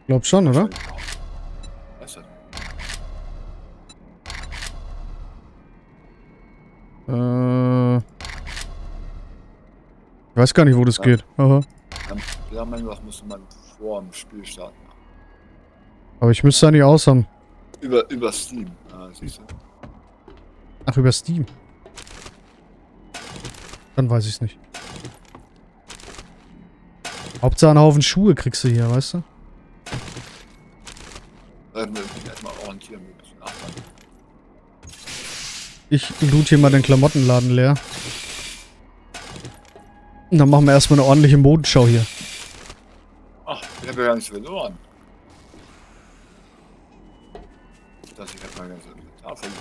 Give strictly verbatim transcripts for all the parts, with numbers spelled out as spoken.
Glaub schon, oder? Was denn? Äh. Ich weiß gar nicht, wo das Ja. geht. Aha. Ja, mein was musste man vor dem Spiel starten. Aber ich müsste da nicht aus haben. Über, über Steam. Ah, siehst du. Ach, über Steam. Dann weiß ich's nicht. Hauptsache einen Haufen Schuhe kriegst du hier, weißt du? Da müssen wir erstmal orientieren, ein bisschen achtern. Ich loot hier mal den Klamottenladen leer. Und dann machen wir erstmal eine ordentliche Modenschau hier. Ach, ich habe ja gar nichts verloren. Das ich hab mal ganz Inventar verloren.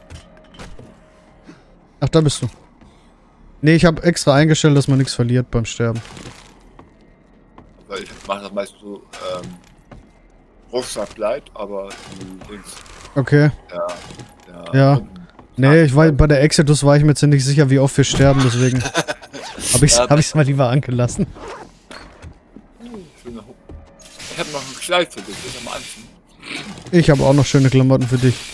Ach, da bist du. Nee, ich habe extra eingestellt, dass man nichts verliert beim Sterben. Weil ich mache das meist so, ähm, Rucksack bleibt, aber die Dings, Okay. ja, ja. Ja. unten- Nee, ich war bei der Exodus war ich mir jetzt nicht sicher, wie oft wir sterben, deswegen habe ich's, Ja, hab ich's mal lieber angelassen. Schöne Ho- Ich habe noch ein Kleid für dich, das am Anfang. Ich habe auch noch schöne Klamotten für dich.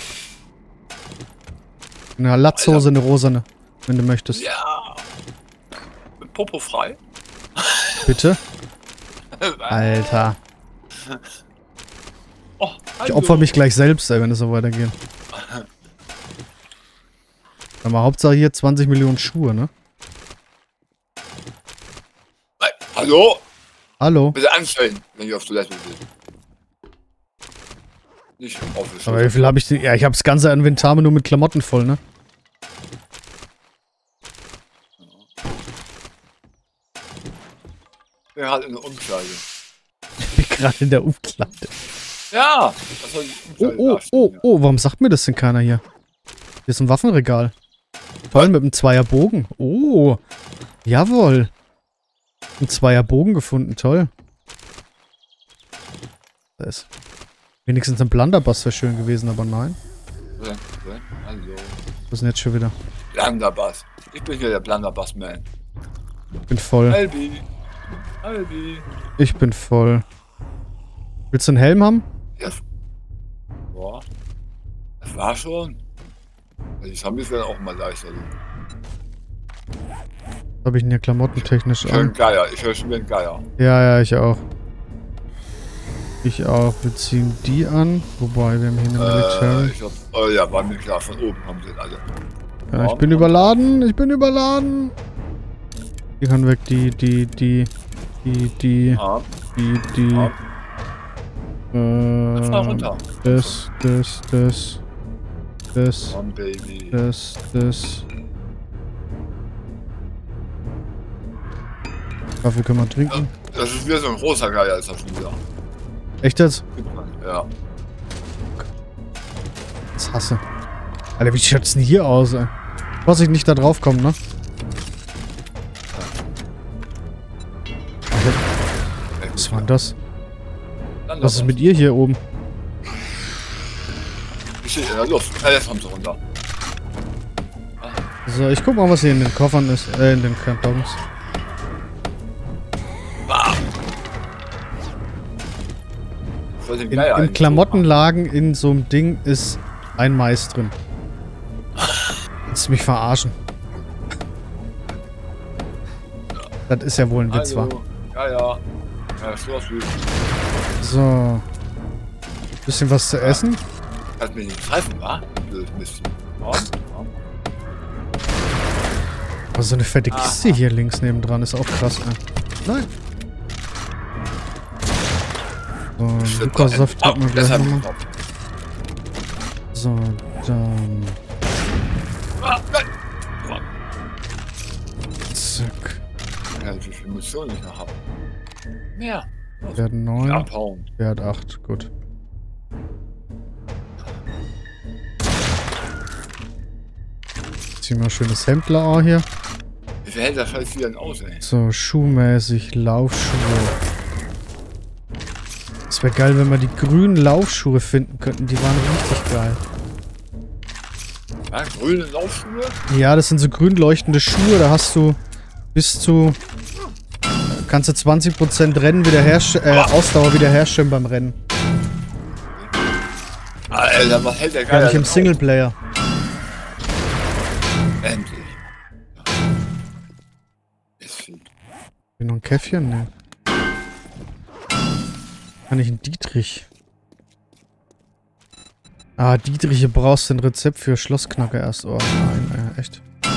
Eine Latzhose, eine rosane, wenn du möchtest. Ja. Mit Popo frei. Bitte? Alter. Oh, Ich opfer mich gleich selbst, ey, wenn es so weitergeht. Aber Hauptsache hier zwanzig Millionen Schuhe, ne? Nein. Hallo? Hallo? Bitte anstellen, wenn ich auf Toilette will. Nicht im Office. Aber wie viel habe ich denn? Ja, ich habe das ganze Inventar nur mit Klamotten voll, ne? Ich bin halt in der Umkleide. Ich bin gerade in der Umkleide. Ja! Das soll die Oh, Umkleide oh, darstellen, oh, ja. oh, warum sagt mir das denn keiner hier? Hier ist ein Waffenregal. Toll, mit einem Zweierbogen. Oh, jawohl. Ein Zweierbogen gefunden, toll. Da ist wenigstens ein Blunderbuss wäre schön gewesen, aber nein. Ja, ja, hallo. Was ist denn jetzt schon wieder? Blunderbuss. Ich bin hier der Blunderbuss-Man. Ich bin voll. Albi. Albi. Ich bin voll. Willst du einen Helm haben? Ja. Boah. Das war schon. Die Zombies werden auch mal leichter. Was habe ich denn hier klamottentechnisch Ich höre einen an? Geier. Ich höre schon wieder einen Geier. Ja, ja, ich auch. Ich auch. Wir ziehen die an. Wobei, wir haben hier eine Äh, Military. ich hab, oh ja, war mir klar. Von oben kommen sie alle. Ja, ich bin überladen. Ich bin überladen. Die kann weg. Die, die, die, die, die, Arm, die, die. Arm. Fall Äh, runter. das, das, das, das, Arm, Baby. das, das. Kaffee können wir trinken. Das ist wieder so ein großer Geier, ist das schon wieder. Echt jetzt? Ja. Das hasse. Alter, wie schaut's denn hier aus, ey? Vorsicht, nicht da drauf kommen, ne? Was war denn das? Was ist mit ihr hier oben? Ich stehe in der Luft. Ja, jetzt kommt sie runter. So, ich guck mal, was hier in den Koffern ist. Äh, in den Kartons. Bam! Ich wollte den In, Geier Im eigentlich Klamottenlagen in so einem Ding ist ein Mais drin. Willst du mich verarschen? Das ist ja wohl ein so Witz, machen. wa? Hallo. Ja, ja. Ja, so was wie. So. Bisschen was zu essen. Kannst mich nicht treffen, wa? Blöd, Mist. Ja, ja. Aber so eine fette Kiste hier links nebendran ist auch krass, ey. Nein. So, Lukas-Saft Oh, hat man das gleich hab ich nochmal. gekauft. So, dann. Ah, nein! Mann. Zack. Ja, wie viel Munition ich noch habe. Mehr. Wert neun. Abhauen. Wert acht, gut. Zieh mal schönes Hemdler hier. Wie viel hält das Scheiß wieder denn aus, ey? So, schuhmäßig, Laufschuhe. Es wäre geil, wenn wir die grünen Laufschuhe finden könnten. Die waren richtig geil. Ja, grüne Laufschuhe? Ja, das sind so grün leuchtende Schuhe. Da hast du bis zu... Kannst du zwanzig Prozent Rennen wiederherstellen, äh, Ausdauer wiederherstellen beim Rennen. Alter, was hält der Gar Geier nicht im denn auf? Singleplayer. Endlich. Ist viel. Will noch ein Käffchen? Ne. Kann ich einen Dietrich? Ah, Dietriche brauchst du ein Rezept für Schlossknacker erst. Oh nein, äh, echt.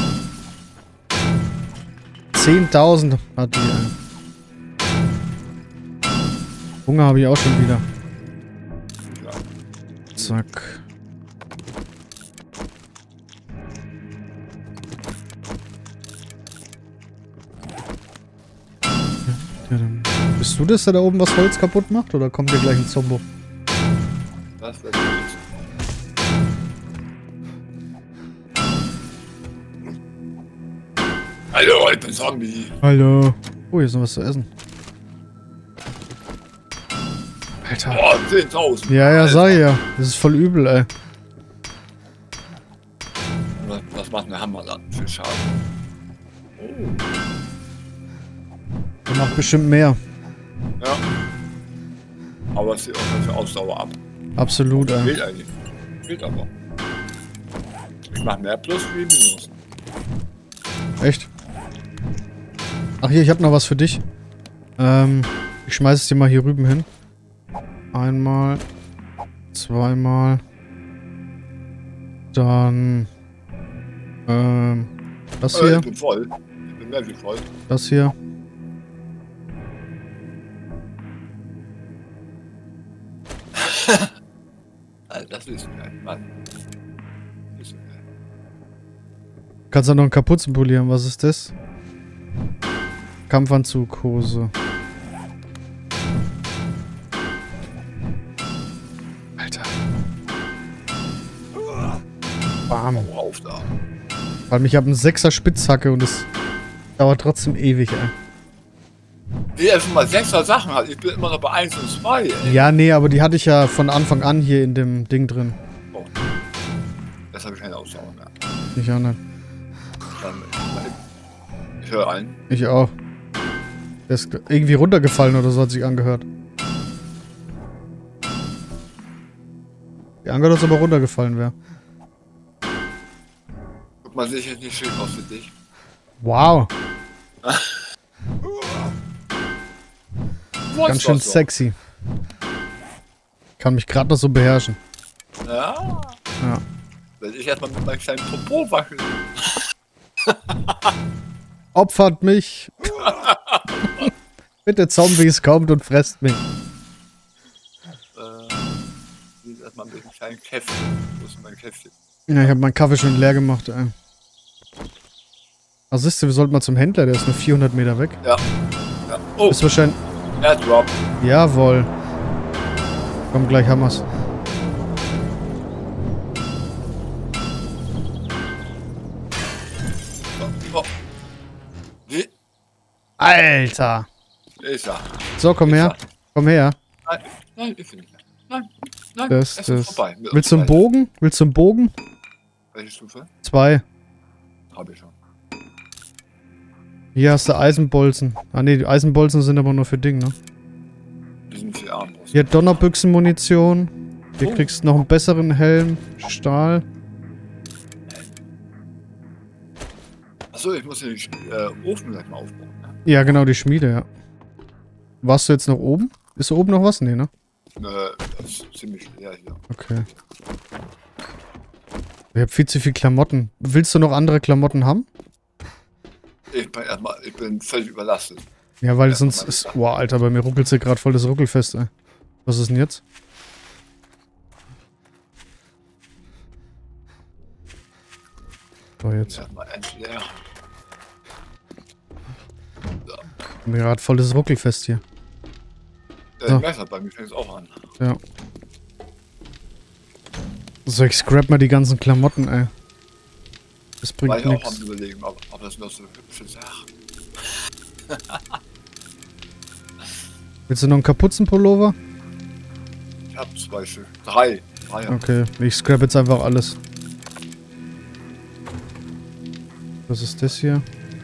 zehntausend hat die, ey. Hunger habe ich auch schon wieder. Ja. Zack. Ja, dann bist du das, der da oben was Holz kaputt macht? Oder kommt hier gleich ein Zombo? Das wird gut. Hallo, ich bin Zombie. Hallo. Oh, hier ist noch was zu essen. Alter. Boah, zehntausend. Ja, ja, Alter. sag ich ja. Das ist voll übel, ey. Was, was macht ein Hammer dann für Schaden? Oh. Der macht bestimmt mehr. Ja. Aber es sieht auch für Ausdauer ab. Absolut, ey. Fehlt eigentlich. Fehlt aber. Ich mach mehr Plus wie Minus. Echt? Ach hier, ich hab noch was für dich. Ähm, ich schmeiß es dir mal hier rüben hin. Einmal. Zweimal. Dann. Ähm. Das Äh, hier. ich bin voll. Ich bin mehr wie voll. Das hier. Alter, das ist geil, Mann. Das ist geil. Kannst du noch einen Kapuzen polieren? Was ist das? Kampfanzug, Hose. Alter. Bam. Hau auf da. Weil ich habe einen Sechser Spitzhacke und es dauert trotzdem ewig, ey. Wie er schon mal sechser Sachen hat. Ich bin immer noch bei eins und zwei, ey. Ja, nee, aber die hatte ich ja von Anfang an hier in dem Ding drin. Oh. Das habe ich keine Ausdauer mehr. Ich auch nicht. Dann, ich höre ein. Ich auch. Der ist irgendwie runtergefallen oder so, hat sich angehört. Die angehört, als ob er runtergefallen wäre. Guck mal, sehe ich jetzt nicht schick aus für dich. Wow. Wo Ganz ist schön das so? sexy. Kann mich gerade noch so beherrschen. Ja. Ja. Will ich erstmal mit meinem kleinen Popo wackeln. Opfert mich. Bitte Zombies, kommt und fresst mich. Äh, hier ist erstmal mit einem kleinen Käffchen. Wo ist denn mein Käffchen? Ja, ich habe meinen Kaffee schon leer gemacht, ey. Ach, siehst du, wir sollten mal zum Händler, der ist nur vierhundert Meter weg. Ja. ja. Oh, Ist wahrscheinlich... Airdrop. Jawohl. Komm, gleich haben wir's. Oh. Wie? Alter. Ist er. So, komm her. Komm her. Nein, nein, ich bin nicht. Nein, nein, Das, es ist das. vorbei. Mit Willst du einen uns Bogen? Willst du einen Bogen? beiden. Welche Stufe? Zwei. Hab ich schon. Hier hast du Eisenbolzen. Ah ne, die Eisenbolzen sind aber nur für Ding, ne? Die sind für Armbrust. Hier Donnerbüchsenmunition. Hier Oh. kriegst du noch einen besseren Helm. Stahl. Achso, ich muss den äh, Ofen gleich mal aufbauen. Ne? Ja, genau, die Schmiede, ja. Warst du jetzt noch oben? Ist da oben noch was? Nee, ne? Äh, das ist ziemlich leer hier. Okay. Ich hab viel zu viel Klamotten. Willst du noch andere Klamotten haben? Ich bin erstmal, ich bin völlig überlastet. Ja, weil Ja, sonst mal ist... gesagt. Boah, Alter, bei mir ruckelt sie gerade voll das Ruckelfest, ey. Was ist denn jetzt? So, jetzt. Erstmal endlich leer. Mir gerade voll das Ruckelfest hier. Äh, So. Ich merke das, bei mir fängt es auch an. Ja. So, ich scrap mal die ganzen Klamotten, ey. Das War bringt ich auch am nichts. überlegen, ob, ob das noch so hübsche Sachen. Willst du noch einen Kapuzenpullover? Ich hab zwei Stück. Drei. Drei. Okay, ich scrap jetzt einfach alles. Was ist das hier?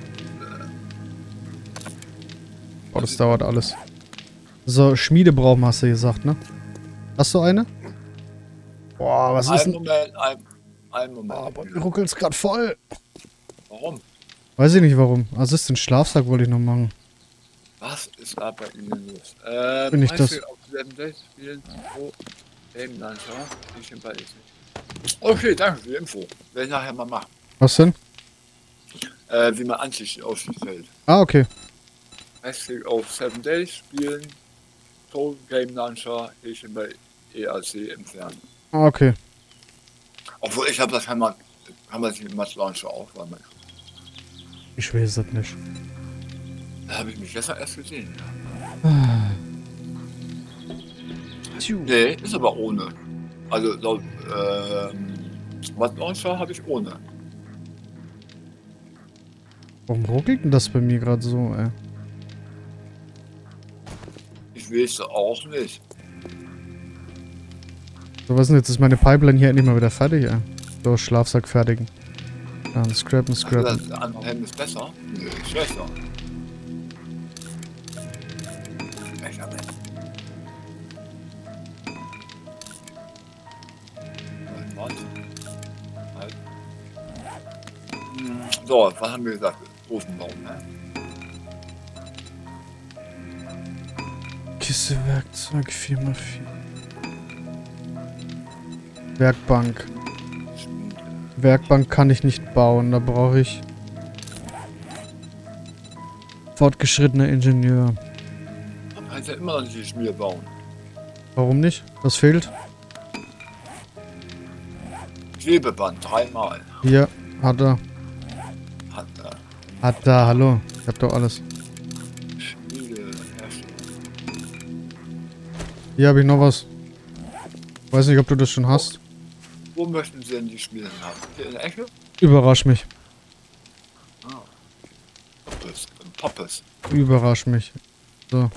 Oh, das dauert alles. So, Schmiede brauchen, hast du gesagt, ne? Hast du eine? Boah, was ist Ein denn? Moment, ein, ein Moment. Oh, aber mir ruckelt's gerade voll. Warum? Weiß ich nicht warum. Assistent Schlafsack wollte ich noch machen. Was ist da bei Ihnen los? Äh, Bin ich das? Auf Seven Days spielen pro Game Launcher. Ich bin bei Ihnen. Okay, danke für die Info. Werde ich nachher mal machen. Was denn? Äh, wie man Ansicht ausfällt. Ah, okay. Rechtsklick auf Seven Days spielen. Pro Game Launcher. Ich bin bei E A C entfernen. Ah, okay. Obwohl ich habe das kann man, kann man sich mit Match Launcher auch, weil man, Ich weiß das nicht. da habe ich mich gestern erst gesehen. Ah. Nee, ist aber ohne. Also laut ähm, Match Launcher habe ich ohne. Warum ruckelt denn das bei mir gerade so, ey? Ich weiß auch nicht. So, was denn jetzt? Ist meine Pipeline hier endlich mal wieder fertig, ey. So, Schlafsack fertigen. Dann scrappen, Also scrappen. das andere Hemd ist besser? Nö, schlechter. Echt, aber. Halt. So, was haben wir gesagt? Ofen bauen, ne? Kiste, Werkzeug, vier mal vier. Werkbank. Werkbank kann ich nicht bauen, da brauche ich fortgeschrittener Ingenieur. Man kann ja immer noch nicht die Schmier bauen. Warum nicht? Was fehlt? Klebeband, dreimal. Hier, hat er. Hat er. Hat er, hallo. Ich hab doch alles. Schmiede, Herstellung. Hier habe ich noch was. Weiß nicht, ob du das schon hast. Wo möchten Sie denn die Schmiede haben? Hier in der Ecke? Überrasch mich. Ah. Poppes. Poppes. Überrasch mich. So.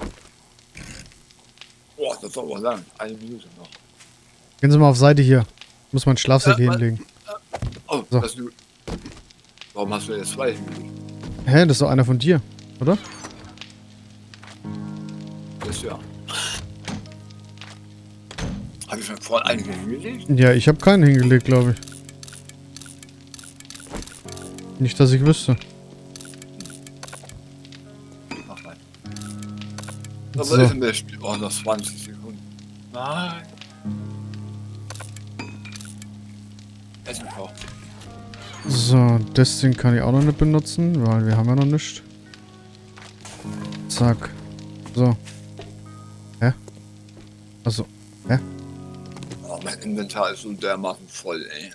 Boah, das dauert aber lang. Eine Minute noch. Gehen Sie mal auf Seite hier. Ich muss meinen Schlafsack Ja, hier mein- hinlegen. Oh, So. das ist gut. Warum hast du jetzt zwei hingelegt? Hä, das ist doch einer von dir, oder? Das ist ja. Habe ich schon vorhin einige hingelegt? Ja, ich habe keinen hingelegt, glaube ich. Nicht, dass ich wüsste. Mach mal. Aber So. ist in der Spiel. Oh, noch zwanzig Sekunden. Nein. Essen kocht. So, das Ding kann ich auch noch nicht benutzen, weil wir haben ja noch nichts. Zack. So. Hä? Also, hä? Oh, mein Inventar ist so dermaßen voll, ey.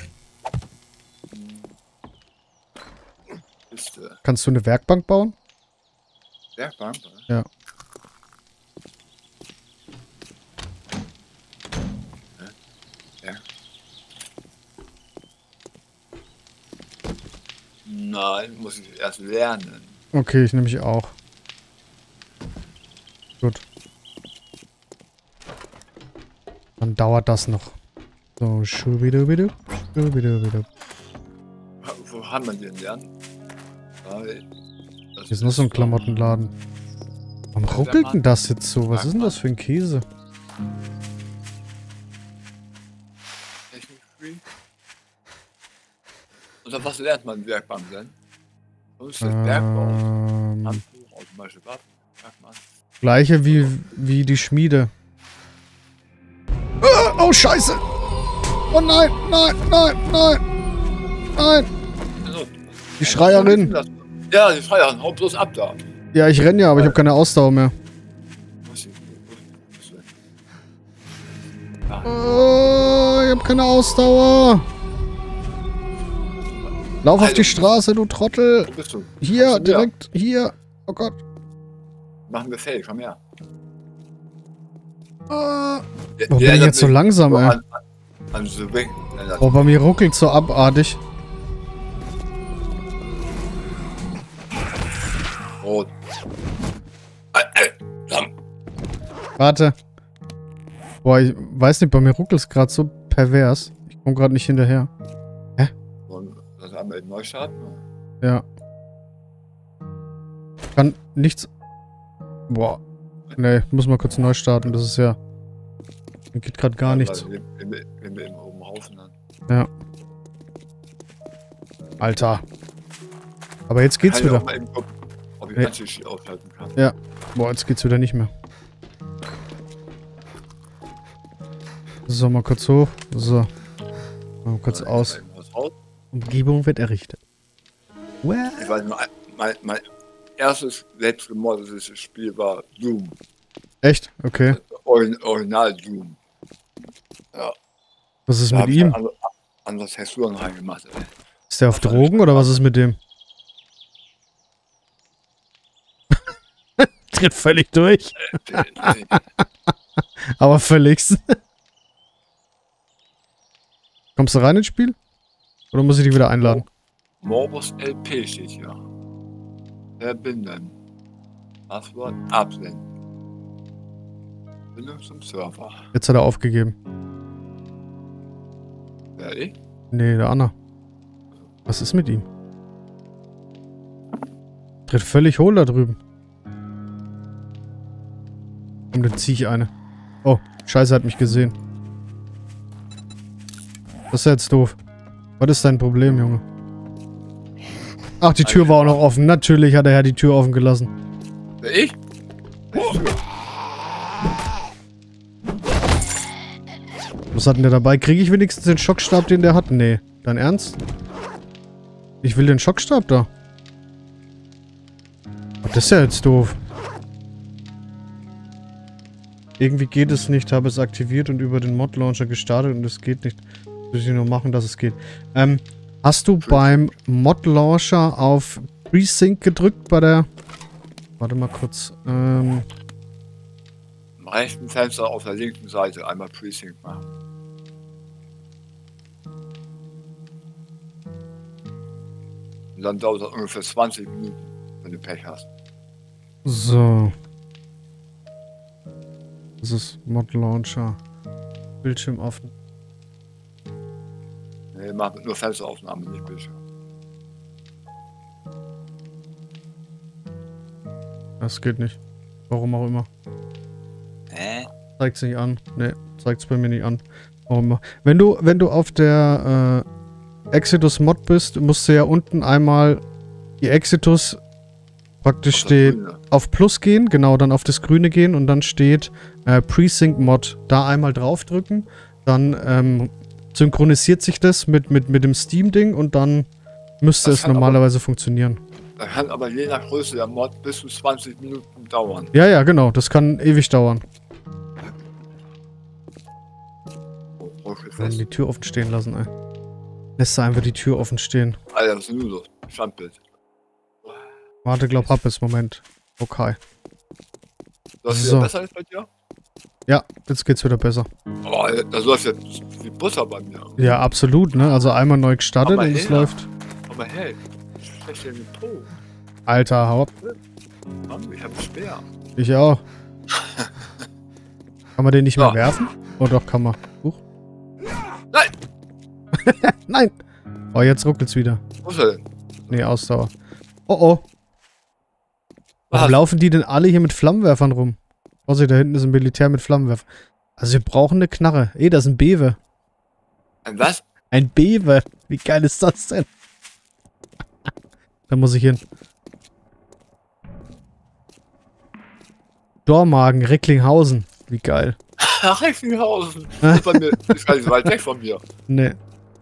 Ist äh, Kannst du eine Werkbank bauen? Werkbank? Ja. Ja. Nein, muss ich erst lernen. Okay, ich nehme mich auch. Gut. Dann dauert das noch. So, schubidubidu, schubidubidu. Wo haben wir den lernen? Weil das Hier ist noch so ein Klamottenladen. Warum ruckelt denn das jetzt so? Was ist denn das für ein Käse? Technik Free. Oder was lernt man in Werkbank denn? Was ist das Bergbau? Ähm, Handbuch, automatische Waffen, Werkbank. gleiche wie, wie die Schmiede. Ah, oh, scheiße! Oh nein, nein, nein, nein! Nein! Also, Die Schreierin! ja, die Schreierin, hau bloß ab da. Ja, ich renne ja, aber ich habe keine Ausdauer mehr. Was ist denn? Oh, ich habe keine Ausdauer. Lauf auf die Straße, du Trottel. Wo bist du? Hier, Kommst du direkt, hier. Oh Gott. Machen wir fähig, komm her. Ah. Der- Warum der bin ich erinnert jetzt so mich langsam, ey? An, an, an The Wing. erinnert Oh, bei mir ruckelt so abartig. mich. Rot. Äh, äh, Lamm. Warte. Boah, ich weiß nicht, bei mir ruckelt es gerade so pervers. Ich komme gerade nicht hinterher. Und das haben wir eben neu starten. Ja. Kann nichts... Boah. Nee, muss mal kurz neu starten. Das ist ja... Mir geht gerade gar Ja, nichts. weil Wenn wir, wenn wir eben oben Haufen dann. Ja. Alter. Aber jetzt geht's Kann ich wieder. auch mal eben gucken, ob ich Ja. Anti-Cheat aushalten kann. Ja. Boah, jetzt geht's wieder nicht mehr. So, mal kurz hoch. So. Mal kurz Dann aus. eben was raus. Umgebung wird errichtet. Well. Ich weiß, mein, mein, mein erstes selbst gemoddetes Spiel war Doom. Echt? Okay. Origin, Original Doom. Ja. Was ist Da mit hab ich ihm? dann andere, andere Texturen reingemacht, ey. Ist der auf Drogen oder was ist mit dem? Tritt völlig durch. Äh, äh, Aber völligst. Kommst du rein ins Spiel? Oder muss ich dich wieder einladen? Morbus L P steht hier. Verbinden. Passwort absenden. Verbindung zum Server. Jetzt hat er aufgegeben. Wer ich? Nee, der Anna. Was ist mit ihm? Tritt völlig hohl da drüben. Und dann zieh ich eine. Oh, Scheiße, hat mich gesehen. Das ist jetzt doof. Was ist dein Problem, Junge? Ach, die Tür war auch noch offen. Natürlich hat der Herr die Tür offen gelassen. Wer ich? Was hat denn der dabei? Kriege ich wenigstens den Schockstab, den der hat? Nee. Dein Ernst? Ich will den Schockstab da. Oh, das ist ja jetzt doof. Irgendwie geht es nicht. Habe es aktiviert und über den Mod-Launcher gestartet und es geht nicht. Muss ich nur machen, dass es geht. Ähm, hast du beim Mod-Launcher auf Pre-Sync gedrückt bei der... Warte mal kurz. Ähm... Im rechten Fenster auf der linken Seite einmal Pre-Sync machen. Und dann dauert das ungefähr zwanzig Minuten, wenn du Pech hast. So. Das ist Mod-Launcher. Bildschirm offen. Nee, mach nur Fensteraufnahme, nicht Bildschirm. Das geht nicht. Warum auch immer. Hä? Zeigt's nicht an. Ne, zeigt's bei mir nicht an. Warum immer. Wenn du, wenn du auf der äh, Exodus Mod bist, musst du ja unten einmal die Exodus praktisch steht auf Plus gehen, genau, dann auf das Grüne gehen und dann steht äh, Pre-Sync Mod. Da einmal draufdrücken, dann ähm, synchronisiert sich das mit, mit, mit dem Steam-Ding und dann müsste Das es kann normalerweise funktionieren. Das kann aber je nach Größe der Mod bis zu zwanzig Minuten dauern. Ja, ja, genau, das kann ewig dauern. Oh, oh, Dann die Tür offen stehen lassen, ey. Lässt du einfach die Tür offen stehen. Alter, was ist denn nur los? Standbild. Warte, glaub, hab es. Moment. Okay. Das ist So. wieder besser als bei dir? Ja, jetzt geht's wieder besser. Oh, das läuft jetzt wie Butter bei mir. Ja, absolut, ne? Also einmal neu gestartet Aber und es her. läuft. Aber hey, ich schwäche den Po. Alter, hau ab. Mann, ich hab schwer. Ich auch. Kann man den nicht mehr So. werfen? Oh doch, kann man. Huch. Nein! Nein! Oh, jetzt ruckelt's wieder. Wo ist er denn? Nee, Ausdauer. Oh oh. Warum Was? laufen die denn alle hier mit Flammenwerfern rum? Vorsicht, da hinten ist ein Militär mit Flammenwerfer. Also wir brauchen eine Knarre. Ey, das ist ein Bewe. Ein was? Ein Bewe. Wie geil ist das denn? Da muss ich hin. Dormagen, Recklinghausen. Wie geil. Ach, Recklinghausen. Das ist bei mir, ist gar nicht so weit weg von mir. Nee.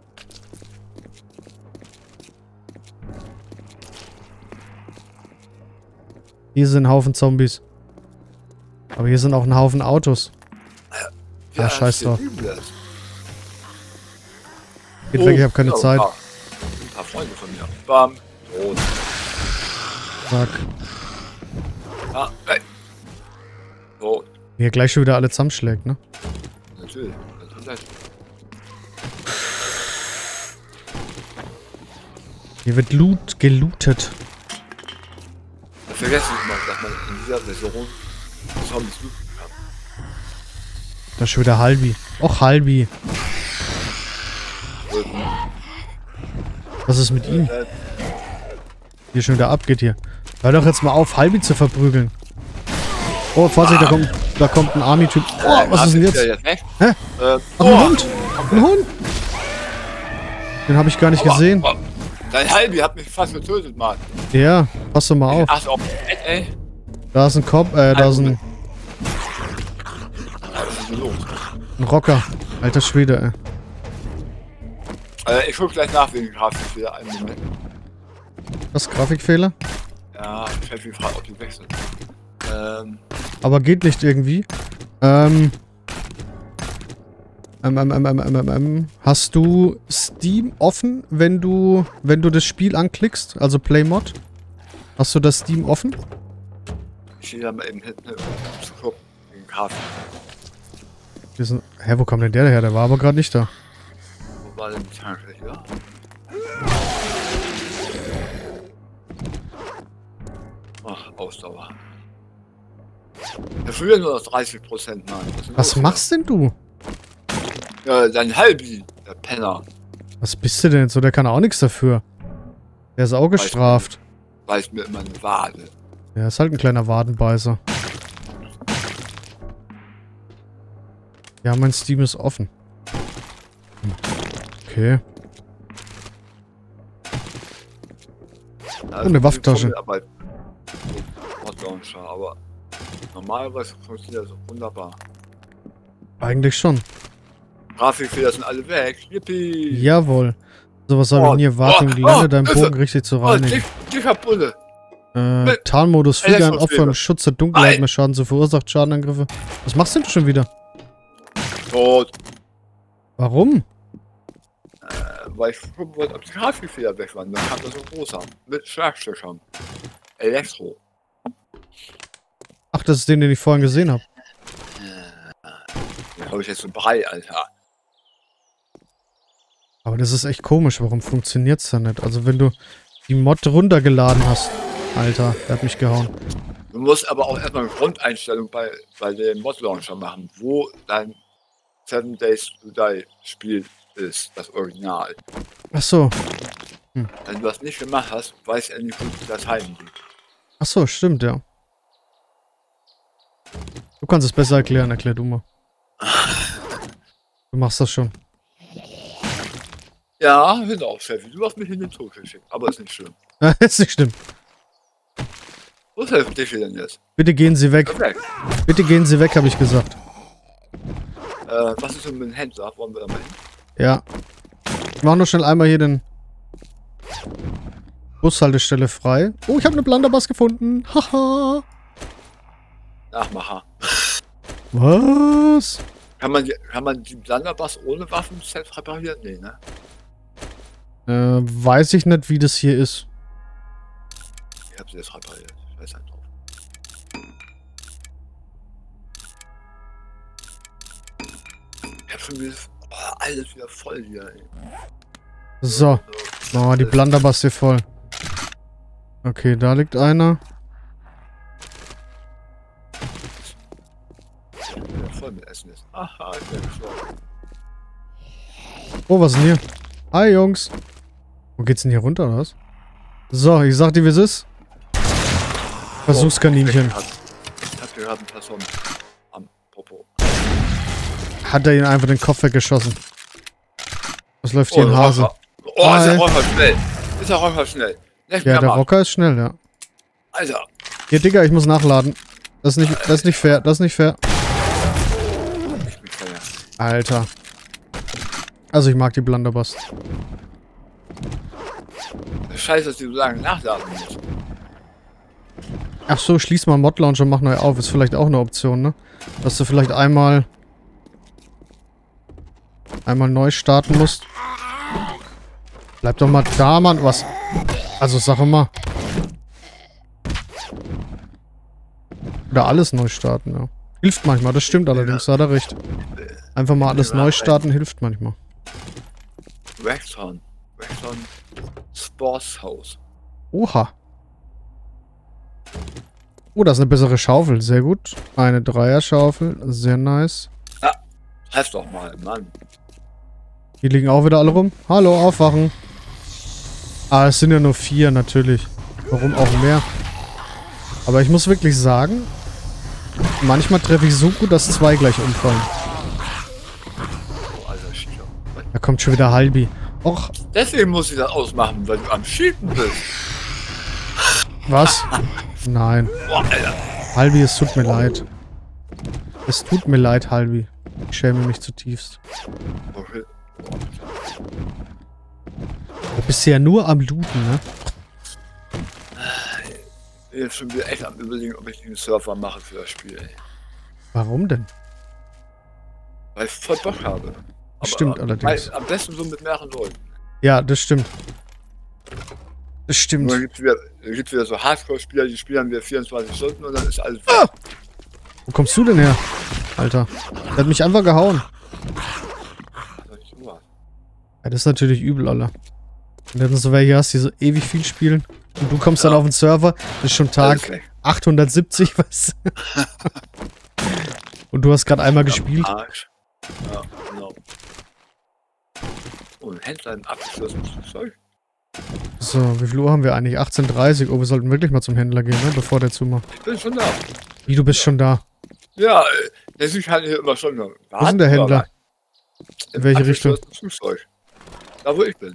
Hier sind ein Haufen Zombies. Aber hier sind auch ein Haufen Autos. Ja, scheiß drauf. Geht weg, ich hab keine ja, Zeit. Ein paar, ein paar Freunde von mir. Bam. Rot. Fuck. Ah, nein. Rot. Hier gleich schon wieder alle zusammenschlägt, ne? Natürlich. Natürlich. Hier wird Loot gelootet. Das vergesse ich immer, dass man in dieser Version Zombies looten kann. Da ist schon wieder Halbi. Och, Halbi. Was ist mit ihm? Äh, Hier schon wieder abgeht hier. Hör doch jetzt mal auf, Halbi zu verprügeln. Oh, Vorsicht, da kommt, da kommt ein Army-Typ. Oh, was ist denn jetzt? jetzt Hä? äh, Ach, oh, ein Hund! Ein Hund! Den habe ich gar nicht oh, gesehen. Oh, dein Halbi hat mich fast getötet, Mann. Ja, pass doch mal auf. Ach, oh, ey. Da ist ein Kopf, äh, da ist ein, Was ist denn los? ein Rocker. Alter Schwede, ey. Äh, ich guck gleich nach wegen Grafikfehler. Einen Moment. Was, Grafikfehler? Ja, ich hätte mich gefragt, ob die wechseln. Ähm, Aber geht nicht irgendwie. Ähm. Ähm, ähm, ähm, ähm, ähm, ähm. Hast du Steam offen, wenn du, wenn du das Spiel anklickst? Also Playmod? Hast du das Steam offen? ich stehe da mal eben hinten, um zu gucken, wegen Grafik. Wir sind, hä, wo kam denn der her? Der war aber gerade nicht da. Wo war denn die Tanke hier? Ach, Ausdauer. Ja, früher nur noch dreißig Prozent, Mann. Was machst denn du? Ja, dein Halbi, der Penner. Was bist du denn jetzt so? Der kann auch nichts dafür. Der ist auch gestraft. Weiß mir immer eine Wade. Der ist halt ein kleiner Wadenbeißer. Ja, mein Steam ist offen. Hm. Okay. Also, eine Waffentasche. Aber, aber normalerweise funktioniert das wunderbar. Eigentlich schon. Grafikfehler sind alle weg. Yippie! Jawohl. So, was habe ich denn hier? Wartung, oh, lande oh, deinen Hilfe. Bogen richtig zu Oh, reinigen. dick, dicker Bulle. Äh, Tarnmodus, füge ein Opfer im Elektroschläge. Schutz der Dunkelheit Nein. mehr Schaden zu verursacht, Schadenangriffe. Was machst denn du schon wieder? Tot. Warum? Äh, weil ich gucken wollte, ob die Grafikfehler weg waren. Dann kam das so groß an. Mit Schlagstöckern. Elektro. Ach, das ist den, den ich vorhin gesehen habe. Den habe ich jetzt so Brei, Alter. Aber das ist echt komisch. Warum funktioniert's da nicht? Also, wenn du die Mod runtergeladen hast. Alter, der hat mich gehauen. Du musst aber auch erstmal eine Grundeinstellung bei, bei dem Mod-Launcher machen, wo dein Seven Days to Die Spiel ist, das Original. Ach so. Wenn du das nicht gemacht hast, weiß er nicht, wo die Dateien liegen. Ach so, stimmt, ja. Du kannst es besser erklären. Erklär du mal. Du machst das schon. Ja, genau, Chefy. Du hast mich in den Tod geschickt, aber ist nicht schlimm. ist nicht schlimm. Wo ist helfen dich denn jetzt? Bitte gehen Sie weg. Okay. Bitte gehen Sie weg, habe ich gesagt. Äh, was ist denn mit dem Händler? Wollen wir da mal hin? Ja. Ich mach nur schnell einmal hier den Bushaltestelle frei. Oh, ich habe eine Blunderbuss gefunden. Haha. Nachmacher. Was? Kann man die, kann man die Blunderbuss ohne Waffenset reparieren? Nee, ne? Äh, weiß ich nicht, wie das hier ist. Ich hab sie jetzt repariert. Ich weiß nicht drauf. Ich hab schon wieder oh, alles wieder voll hier, ey. So. Machen wir die Blunderbuss hier voll. Okay, da liegt einer. Ich bin wieder voll mit Essen jetzt. Aha, ich bin gestorben. Oh, was ist denn hier? Hi, Jungs. Wo geht's denn hier runter, oder was? So, ich sag dir, wie es ist. Versuchskaninchen. Ich hab hier gerade eine Person am Popo. Hat er ihn einfach den Kopf weggeschossen. Was läuft hier Oh, in Hase? Rocker. Oh, ist der Hi. Räucher schnell. Ist der Räucher schnell. Leck Ja, mir der am Arsch. Rocker ist schnell, ja. Alter. Hier, Digga, ich muss nachladen. Das ist nicht, das ist nicht fair, das ist nicht fair. Ich bin Feuer. Alter. Also ich mag die Blunderbuss. Scheiße, dass die so lange nachladen muss. Ach so, schließ mal Mod Launcher und mach neu auf. Ist vielleicht auch eine Option, ne? Dass du vielleicht einmal einmal neu starten musst. Bleib doch mal da, Mann. Was? Also sag mal. Oder alles neu starten, ja. Hilft manchmal, das stimmt allerdings, da hat er recht. Einfach mal alles neu starten hilft manchmal. Waxon. Waxon Sports House. Oha. Oh, das ist eine bessere Schaufel. Sehr gut. Eine Dreier-Schaufel. Sehr nice. Heißt doch mal, Mann. Hier liegen auch wieder alle rum. Hallo, aufwachen. Ah, es sind ja nur vier, natürlich. Warum auch mehr? Aber ich muss wirklich sagen, manchmal treffe ich so gut, dass zwei gleich umfallen. Oh, Alter, Schieber. Da kommt schon wieder Halbi. Och, Deswegen muss ich das ausmachen, weil du am Schieben bist. was? Nein. Boah, Alter. Halbi, es tut mir leid. Es tut mir leid, Halbi. Ich schäme mich zutiefst. Okay. Du bist ja nur am Looten, ne? Ich bin jetzt schon wieder echt am Überlegen, ob ich einen Surfer mache für das Spiel. Ey. Warum denn? Weil ich voll Bock habe. Aber Stimmt am, allerdings. Am besten so mit mehreren Leuten. Ja, das stimmt. Das stimmt. Nur dann gibt es wieder, gibt's wieder so Hardcore-Spieler, die spielen wieder vierundzwanzig Stunden und dann ist alles Ah! Wo kommst du denn her? Alter. Der hat mich einfach gehauen. Ja, das ist natürlich übel, Alter. Und dann so welche hast, die so ewig viel spielen. Und du kommst ja. dann auf den Server, das ist schon Tag okay. achthundertsiebzig, was? Und du hast gerade einmal gespielt. Arsch. Ja, genau. Oh, ein Händler im abgeschlossenes Zeug. So, wie viel Uhr haben wir eigentlich? achtzehn Uhr dreißig. Oh, wir sollten wirklich mal zum Händler gehen, ne? Bevor der zumacht. Ich bin schon da. Wie, du bist ja. schon da? Ja, der sieht halt hier immer schon. Wo ist denn der Händler? In welche Richtung? Zeug. Da, wo ich bin.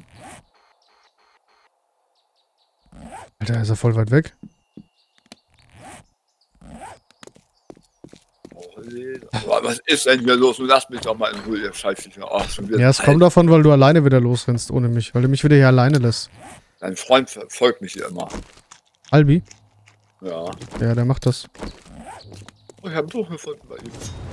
Alter, ist er voll weit weg? Oh, was ist denn hier los? Du lass mich doch mal in Ruhe, ihr Scheißviecher. Oh, ja, es kommt davon, weil du alleine wieder losrennst, ohne mich. Weil du mich wieder hier alleine lässt. Dein Freund verfolgt mich hier immer. Albi? Ja. Ja, der macht das. Oh, ich hab ein Buch gefunden bei ihm.